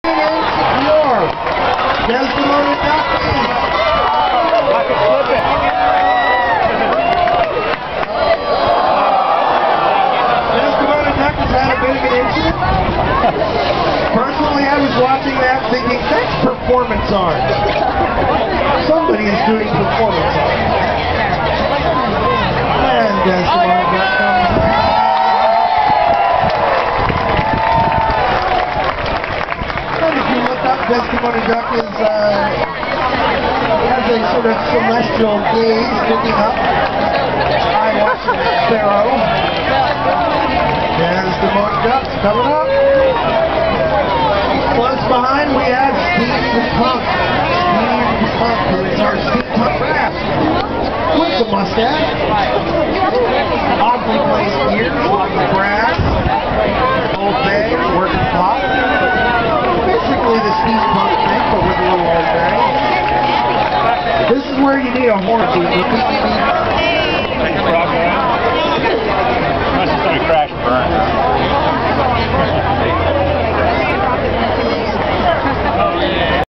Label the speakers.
Speaker 1: your Desdemona Duck.
Speaker 2: I can flip it.
Speaker 1: Desdemona Duck has had a bit of an incident. Personally, I was watching that thinking, that's performance art. Somebody is doing performance art. And Desdemona Duck comes back. And if you look up, Desdemona Duck is, has a sort of celestial gaze looking up. I watch the sparrow. Desdemona Duck's coming up. Close behind we have Steve the Punk. Steve the Punk, who is our steampunk rap. With the mustache. Oddly placed ears, lots of brass. Old bay, working clock. Basically the steampunk thing, but with a little old bay. This is where you need a horse.